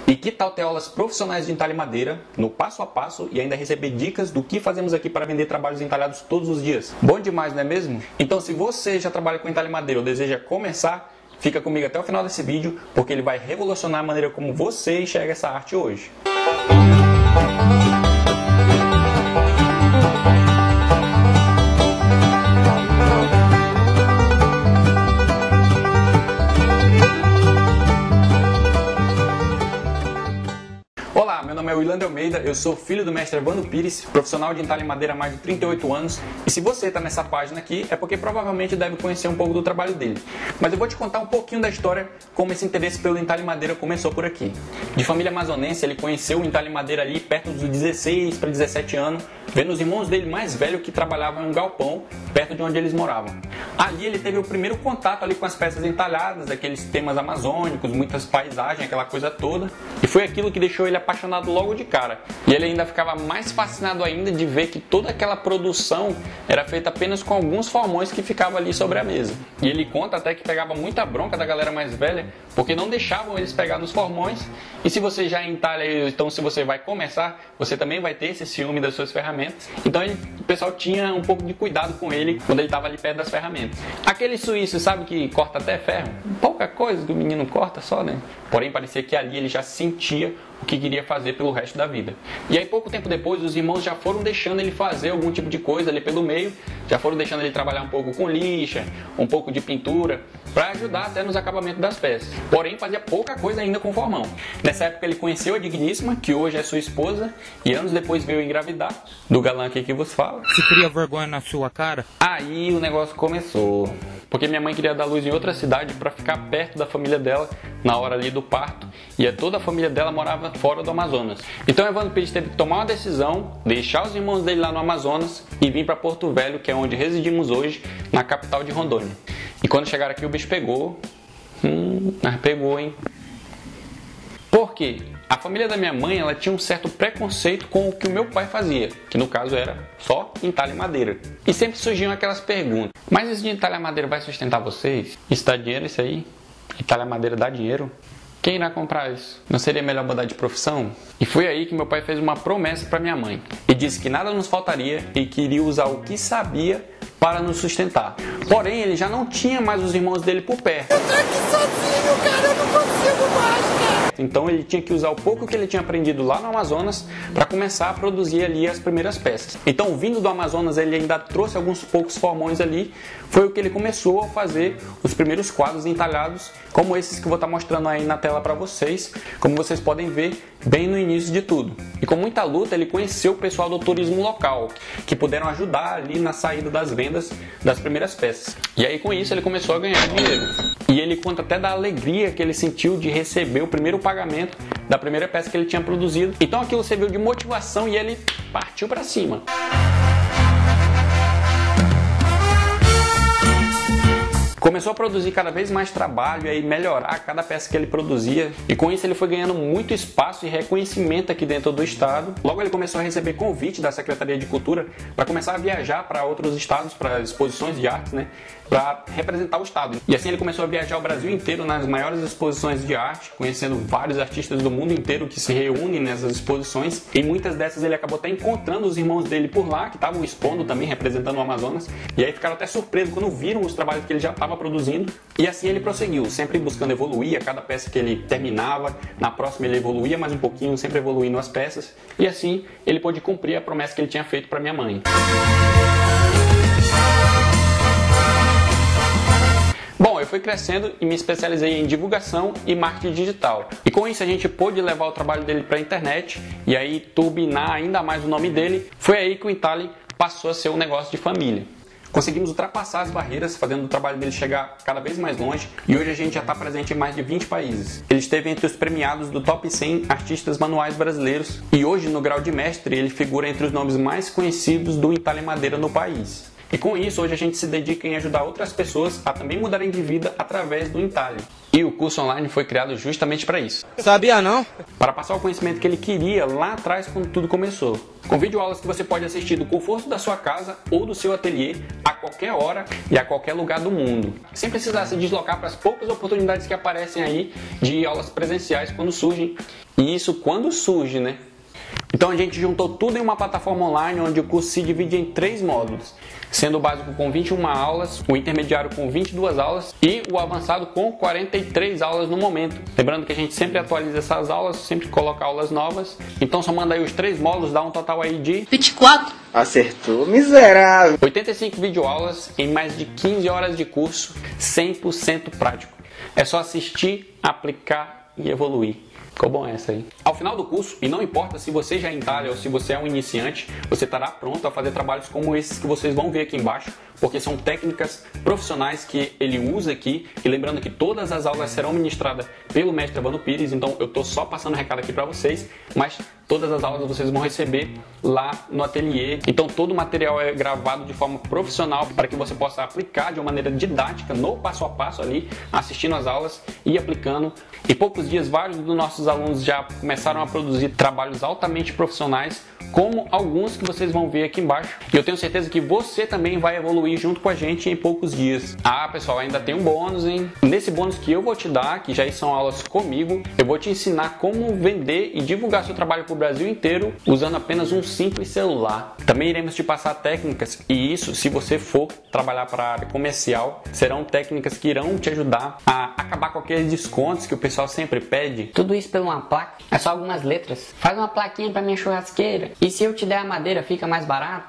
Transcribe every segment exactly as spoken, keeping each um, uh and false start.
E que tal ter aulas profissionais de entalhe madeira, no passo a passo, e ainda receber dicas do que fazemos aqui para vender trabalhos entalhados todos os dias? Bom demais, não é mesmo? Então, se você já trabalha com entalhe madeira ou deseja começar, fica comigo até o final desse vídeo, porque ele vai revolucionar a maneira como você enxerga essa arte hoje. Olá, meu nome é Willan de Almeida, eu sou filho do mestre Evandro Pires, profissional de entalhe madeira há mais de trinta e oito anos, e se você está nessa página aqui é porque provavelmente deve conhecer um pouco do trabalho dele. Mas eu vou te contar um pouquinho da história, como esse interesse pelo entalhe madeira começou por aqui. De família amazonense, ele conheceu o entalhe madeira ali perto dos dezesseis para dezessete anos, vendo os irmãos dele mais velhos que trabalhavam em um galpão perto de onde eles moravam. Ali ele teve o primeiro contato ali com as peças entalhadas, aqueles temas amazônicos, muitas paisagens, aquela coisa toda, e foi aquilo que deixou ele apaixonado logo de cara. E ele ainda ficava mais fascinado ainda de ver que toda aquela produção era feita apenas com alguns formões que ficavam ali sobre a mesa. E ele conta até que pegava muita bronca da galera mais velha, porque não deixavam eles pegar nos formões, e se você já entalha, então se você vai começar, você também vai ter esse ciúme das suas ferramentas. Então ele, o pessoal tinha um pouco de cuidado com ele quando ele estava ali perto das ferramentas. Aquele suíço, sabe, que corta até ferro? Pouca coisa que o menino corta só, né? Porém parecia que ali ele já sentia o que queria fazer pelo resto da vida. E aí pouco tempo depois os irmãos já foram deixando ele fazer algum tipo de coisa ali pelo meio, já foram deixando ele trabalhar um pouco com lixa, um pouco de pintura, para ajudar até nos acabamentos das peças. Porém fazia pouca coisa ainda com o formão. Nessa época ele conheceu a digníssima, que hoje é sua esposa, e anos depois veio engravidar do galã aqui que vos fala. Você cria vergonha na sua cara? Aí o negócio começou, porque minha mãe queria dar luz em outra cidade para ficar perto da família dela na hora ali do parto, e toda a família dela morava fora do Amazonas. Então Evandro Pires teve que tomar uma decisão, deixar os irmãos dele lá no Amazonas e vir para Porto Velho, que é onde residimos hoje, na capital de Rondônia. E quando chegaram aqui o bicho pegou, hum, mas pegou, hein? Por quê? A família da minha mãe, ela tinha um certo preconceito com o que o meu pai fazia, que no caso era só entalhar madeira. E sempre surgiam aquelas perguntas: mas isso de entalhar madeira vai sustentar vocês? Isso dá dinheiro, isso aí? Entalhar madeira dá dinheiro? Quem irá comprar isso? Não seria melhor mudar de profissão? E foi aí que meu pai fez uma promessa para minha mãe. E disse que nada nos faltaria e que iria usar o que sabia para nos sustentar. Porém, ele já não tinha mais os irmãos dele por perto. Eu tô aqui sozinho, cara, eu não consigo mais, cara. Então ele tinha que usar o pouco que ele tinha aprendido lá no Amazonas para começar a produzir ali as primeiras peças. Então, vindo do Amazonas, ele ainda trouxe alguns poucos formões ali. Foi o que ele começou a fazer os primeiros quadros entalhados, como esses que eu vou estar mostrando aí na tela para vocês, como vocês podem ver bem no início de tudo. E com muita luta ele conheceu o pessoal do turismo local, que puderam ajudar ali na saída das vendas das primeiras peças. E aí com isso ele começou a ganhar dinheiro. E ele conta até da alegria que ele sentiu de receber o primeiro pagamento da primeira peça que ele tinha produzido. Então aquilo serviu de motivação e ele partiu para cima. Começou a produzir cada vez mais trabalho e aí melhorar cada peça que ele produzia, e com isso ele foi ganhando muito espaço e reconhecimento aqui dentro do estado. Logo ele começou a receber convite da Secretaria de Cultura para começar a viajar para outros estados, para exposições de arte, né, para representar o estado. E assim ele começou a viajar o Brasil inteiro nas maiores exposições de arte, conhecendo vários artistas do mundo inteiro que se reúnem nessas exposições, e muitas dessas ele acabou até encontrando os irmãos dele por lá, que estavam expondo também, representando o Amazonas, e aí ficaram até surpresos quando viram os trabalhos que ele já estava produzindo. E assim ele prosseguiu, sempre buscando evoluir a cada peça que ele terminava. Na próxima ele evoluía mais um pouquinho, sempre evoluindo as peças, e assim ele pôde cumprir a promessa que ele tinha feito para minha mãe. Bom, eu fui crescendo e me especializei em divulgação e marketing digital. E com isso a gente pôde levar o trabalho dele para a internet e aí turbinar ainda mais o nome dele. Foi aí que o entalhe passou a ser um negócio de família. Conseguimos ultrapassar as barreiras, fazendo o trabalho dele chegar cada vez mais longe, e hoje a gente já está presente em mais de vinte países. Ele esteve entre os premiados do top cem artistas manuais brasileiros, e hoje no grau de mestre ele figura entre os nomes mais conhecidos do entalhe madeira no país. E com isso, hoje a gente se dedica em ajudar outras pessoas a também mudarem de vida através do entalhe. E o curso online foi criado justamente para isso. Sabia não? Para passar o conhecimento que ele queria lá atrás quando tudo começou. Com videoaulas que você pode assistir do conforto da sua casa ou do seu ateliê a qualquer hora e a qualquer lugar do mundo, sem precisar se deslocar para as poucas oportunidades que aparecem aí de aulas presenciais quando surgem. E isso quando surge, né? Então a gente juntou tudo em uma plataforma online onde o curso se divide em três módulos, sendo o básico com vinte e uma aulas, o intermediário com vinte e duas aulas e o avançado com quarenta e três aulas no momento. Lembrando que a gente sempre atualiza essas aulas, sempre coloca aulas novas. Então somando aí os três módulos dá um total aí de vinte e quatro. Acertou, miserável. oitenta e cinco videoaulas em mais de quinze horas de curso, cem por cento prático. É só assistir, aplicar e evoluir. Ficou bom essa aí. Ao final do curso, e não importa se você já entalha ou se você é um iniciante, você estará pronto a fazer trabalhos como esses que vocês vão ver aqui embaixo, porque são técnicas profissionais que ele usa aqui. E lembrando que todas as aulas serão ministradas pelo mestre Evandro Pires, então eu estou só passando o recado aqui para vocês, mas todas as aulas vocês vão receber lá no ateliê. Então todo o material é gravado de forma profissional para que você possa aplicar de uma maneira didática, no passo a passo ali, assistindo as aulas e aplicando. Em poucos dias, vários dos nossos alunos já começaram a produzir trabalhos altamente profissionais, como alguns que vocês vão ver aqui embaixo. E eu tenho certeza que você também vai evoluir junto com a gente em poucos dias. Ah, pessoal, ainda tem um bônus, hein? Nesse bônus que eu vou te dar, que já são aulas comigo, eu vou te ensinar como vender e divulgar seu trabalho para o Brasil inteiro usando apenas um simples celular. Também iremos te passar técnicas, e isso, se você for trabalhar para a área comercial, serão técnicas que irão te ajudar a acabar com aqueles descontos que o pessoal sempre pede. Tudo isso por uma placa? É só algumas letras. Faz uma plaquinha pra minha churrasqueira. E se eu te der a madeira, fica mais barato?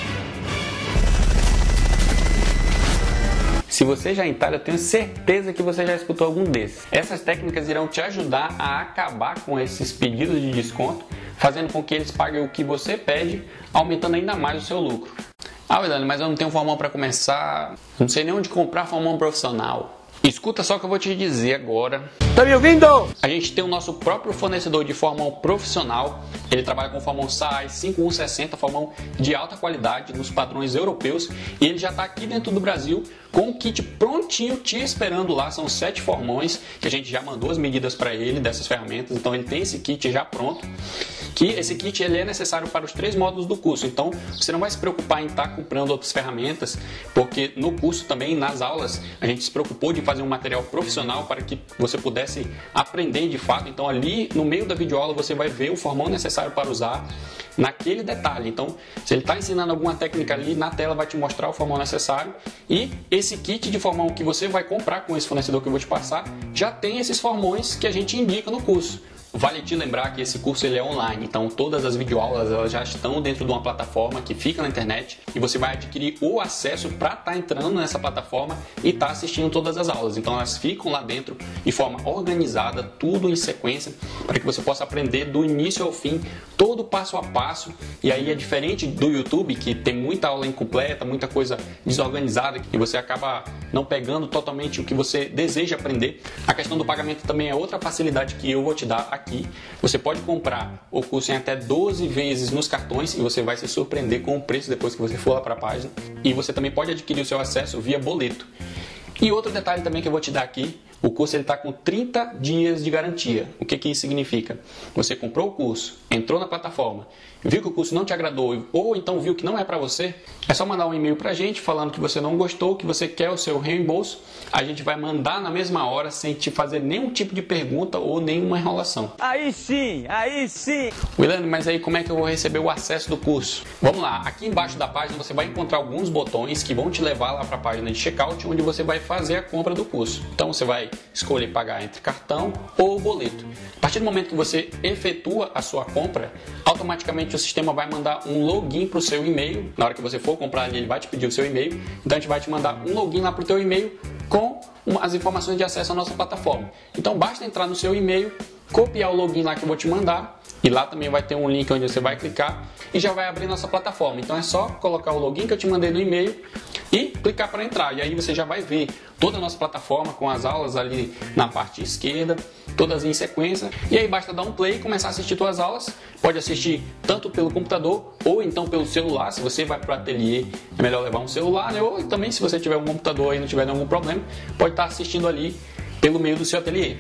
Se você já entalha, eu tenho certeza que você já escutou algum desses. Essas técnicas irão te ajudar a acabar com esses pedidos de desconto, fazendo com que eles paguem o que você pede, aumentando ainda mais o seu lucro. Ah, Wilane, mas eu não tenho formão para começar, não sei nem onde comprar formão profissional. Escuta só o que eu vou te dizer agora. Tá me ouvindo? A gente tem o nosso próprio fornecedor de formão profissional. Ele trabalha com formão S A I cinco mil cento e sessenta, formão de alta qualidade nos padrões europeus. E ele já está aqui dentro do Brasil com o kit prontinho te esperando lá. São sete formões que a gente já mandou as medidas para ele dessas ferramentas. Então ele tem esse kit já pronto. Que esse kit ele é necessário para os três módulos do curso. Então você não vai se preocupar em estar comprando outras ferramentas, porque no curso também, nas aulas, a gente se preocupou de fazer um material profissional para que você pudesse aprender de fato. Então ali no meio da videoaula você vai ver o formão necessário para usar naquele detalhe. Então se ele está ensinando alguma técnica ali, na tela vai te mostrar o formão necessário, e esse kit de formão que você vai comprar com esse fornecedor que eu vou te passar já tem esses formões que a gente indica no curso. Vale te lembrar que esse curso ele é online, então todas as videoaulas elas já estão dentro de uma plataforma que fica na internet e você vai adquirir o acesso para estar tá entrando nessa plataforma e estar tá assistindo todas as aulas. Então elas ficam lá dentro de forma organizada, tudo em sequência, para que você possa aprender do início ao fim, todo passo a passo. E aí é diferente do YouTube, que tem muita aula incompleta, muita coisa desorganizada e você acaba não pegando totalmente o que você deseja aprender. A questão do pagamento também é outra facilidade que eu vou te dar aqui. Você pode comprar o curso em até doze vezes nos cartões e você vai se surpreender com o preço depois que você for lá para a página. E você também pode adquirir o seu acesso via boleto. E outro detalhe também que eu vou te dar aqui, o curso está com trinta dias de garantia. O que, que isso significa? Você comprou o curso, entrou na plataforma, viu que o curso não te agradou ou então viu que não é para você, é só mandar um e-mail para a gente falando que você não gostou, que você quer o seu reembolso. A gente vai mandar na mesma hora sem te fazer nenhum tipo de pergunta ou nenhuma enrolação. Aí sim, aí sim. Wilane, mas aí como é que eu vou receber o acesso do curso? Vamos lá, aqui embaixo da página você vai encontrar alguns botões que vão te levar lá para a página de checkout, onde você vai fazer a compra do curso. Então você vai escolher pagar entre cartão ou boleto. A partir do momento que você efetua a sua compra, automaticamente o sistema vai mandar um login para o seu e-mail. Na hora que você for comprar, ele vai te pedir o seu e-mail. Então a gente vai te mandar um login lá para o teu e-mail com as informações de acesso à nossa plataforma. Então basta entrar no seu e-mail, copiar o login lá que eu vou te mandar, e lá também vai ter um link onde você vai clicar e já vai abrir nossa plataforma. Então é só colocar o login que eu te mandei no e-mail e clicar para entrar. E aí você já vai ver toda a nossa plataforma com as aulas ali na parte esquerda, todas em sequência. E aí basta dar um play e começar a assistir suas aulas. Pode assistir tanto pelo computador ou então pelo celular. Se você vai para o ateliê, é melhor levar um celular, né? Ou também se você tiver um computador e não tiver nenhum problema, pode estar assistindo ali pelo meio do seu ateliê.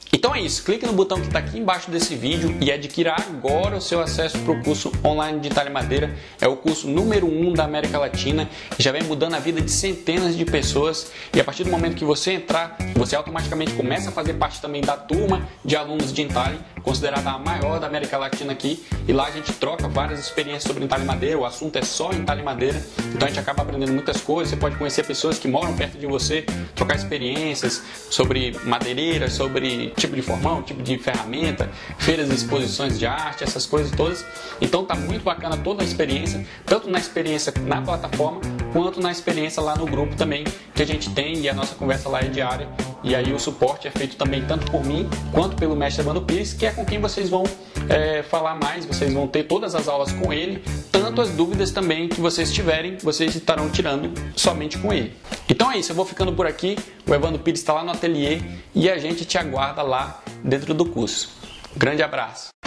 Então é isso, clique no botão que está aqui embaixo desse vídeo e adquira agora o seu acesso para o curso online de Entalhe Madeira. É o curso número um da América Latina, que já vem mudando a vida de centenas de pessoas, e a partir do momento que você entrar, você automaticamente começa a fazer parte também da turma de alunos de entalhe, considerada a maior da América Latina aqui, e lá a gente troca várias experiências sobre entalhe madeira, o assunto é só entalhe madeira, então a gente acaba aprendendo muitas coisas, você pode conhecer pessoas que moram perto de você, trocar experiências sobre madeireiras, sobre tipo de formão, tipo de ferramenta, feiras e exposições de arte, essas coisas todas. Então tá muito bacana toda a experiência, tanto na experiência na plataforma, quanto na experiência lá no grupo também, que a gente tem, e a nossa conversa lá é diária, e aí o suporte é feito também tanto por mim, quanto pelo mestre Evandro Pires, que é com quem vocês vão é, falar mais, vocês vão ter todas as aulas com ele, tanto as dúvidas também que vocês tiverem, vocês estarão tirando somente com ele. Então é isso, eu vou ficando por aqui, o Evandro Pires está lá no ateliê, e a gente te aguarda lá dentro do curso. Grande abraço!